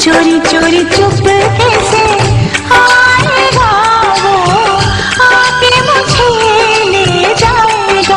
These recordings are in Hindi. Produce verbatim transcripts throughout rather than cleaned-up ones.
चोरी चोरी चुपके से आएगा वो, आके मुझे ले जाएगा।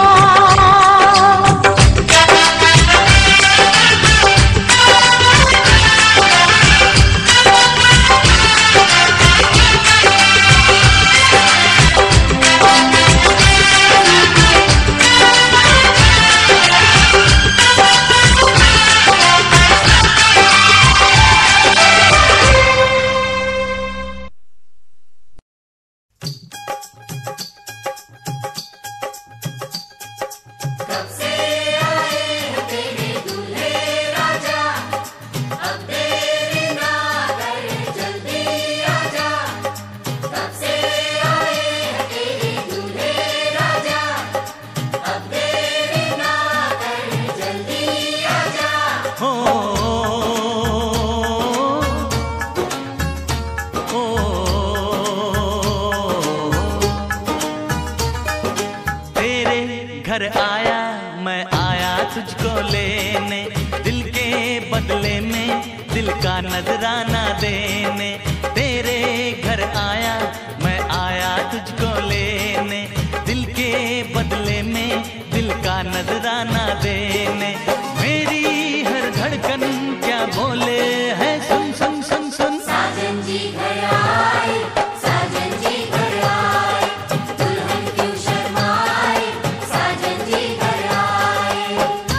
घर आया मैं आया तुझको लेने, दिल के बदले में दिल का नजराना देने। तेरे घर आया मैं आया तुझको लेने, दिल के बदले में दिल का नजराना देने। मेरी हर धड़कन क्या बोले है, सुन सुन सुन सुन। साजन जी घर आए, साजन जी घर आए, दुल्हन क्यों शर्माए, साजन जी घर आए।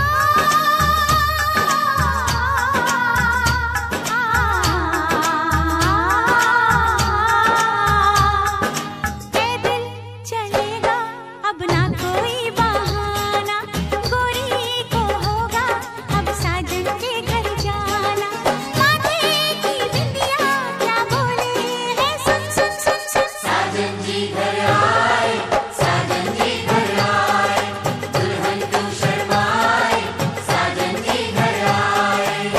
पैदल चलेगा अब ना कोई बहाना, गोरी को होगा अब साजन के घर जाना। माथे की बिंदिया क्या बोले है, सुन सुन सुन सुन। साजन जी घर आए, साजन जी घर आए, दुल्हन क्यों शर्माए, साजन जी घर आए।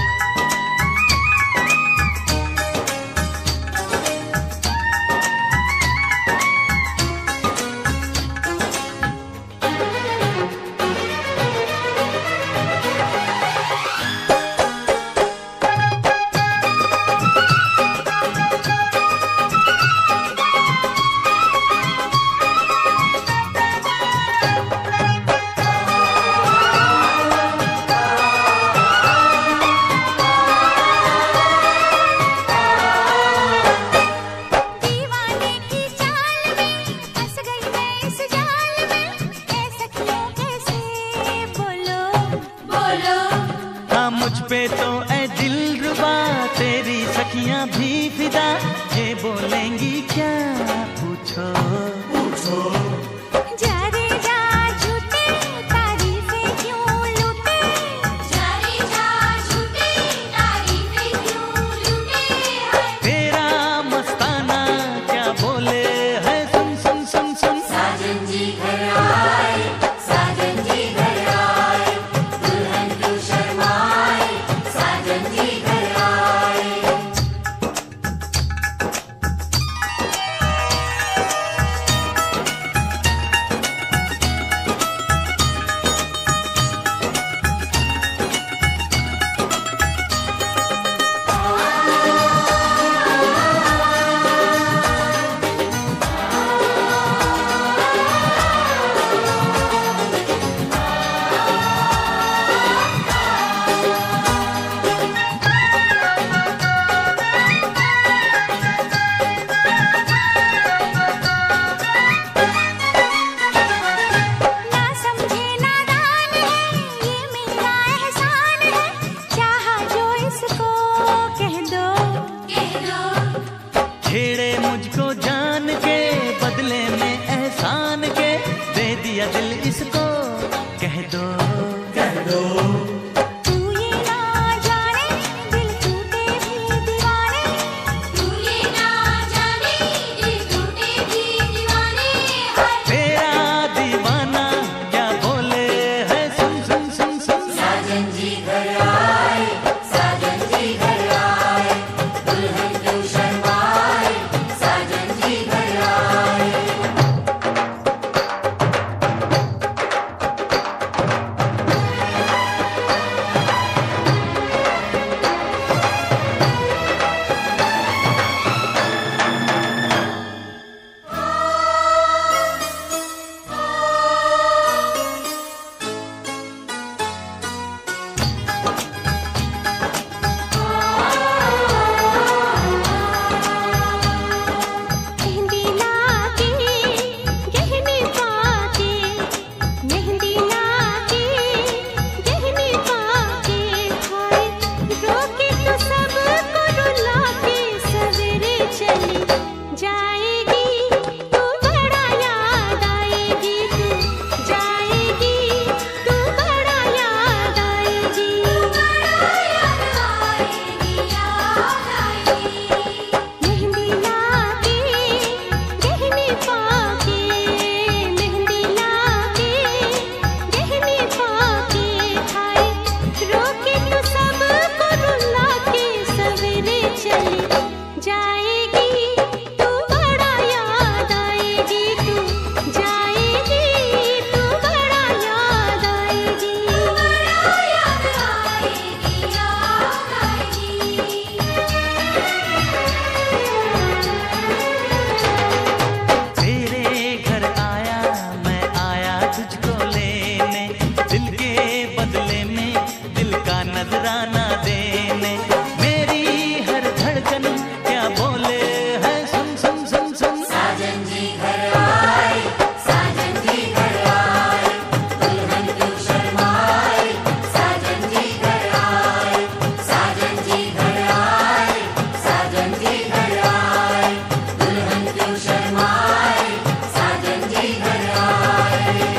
दीवाने की चाल में फंस गई मैं इस जाल में, ऐ सखियों कैसे बोलो बोलो हाँ मुझ पे तो ऐ दिलरुबा तेरी सखियां भी फिदा, ये बोलेंगी क्या पूछो पूछो। जा रे जा झूठे तारीफें क्यों लूटे, जा रे जा झूठे तारीफें क्यों लूटे हैं। तेरा मस्ताना क्या बोले है, सुन सुन सुन सुन। साजन जी घर आए, साजन जी घर आए, दुल्हन क्यों शर्माए, साजन जी घर आए। ना समझे नादान है ये मेरा एहसान है, चाहा जो इसको कह दो कह दो छेड़े मुझको जान के बदले में एहसान के, दे दिया दिल इसको कह दो कह दो। तू ये ना जाने दिल टूटे भी दीवाने, तू ये ना जाने दिल टूटे भी दीवाने हैं। तेरा दीवाना क्या बोले है, सुन सुन सुन सुन। साजन जी घर आए, साजन जी घर आए, दुल्हन क्यों शर्माए, साजन जी घर आए। दिल के बदले में दिल का नजराना देने। मेरी हर धड़कन क्या बोले है, सुन सुन सुन सुन। साजन जी घर आए, साजन जी घर आए, दुल्हन क्यों शर्माए, साजन जी घर आए, साजन जी घर आए, साजन जी घर आए, दुल्हन क्यों शर्माए, साजन जी घर आए।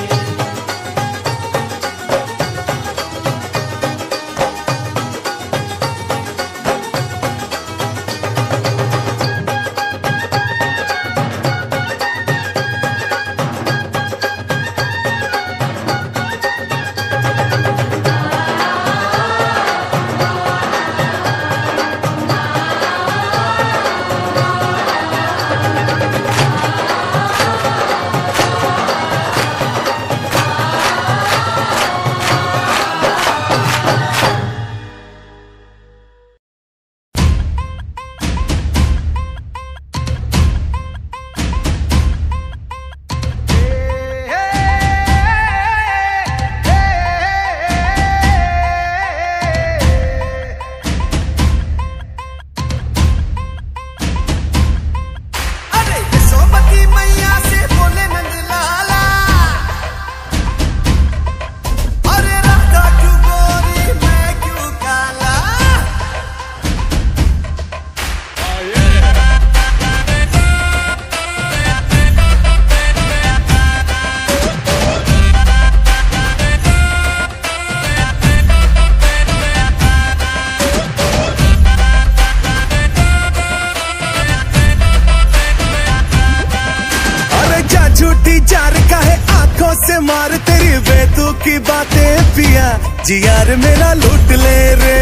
से मार तेरी बेतु की बातें पिया, जी यार मेरा लूट ले रे।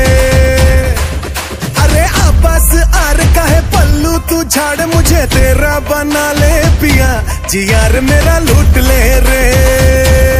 अरे आपस आर का है पल्लू तू झाड़, मुझे तेरा बना ले पिया, जी यार मेरा लूट ले रे।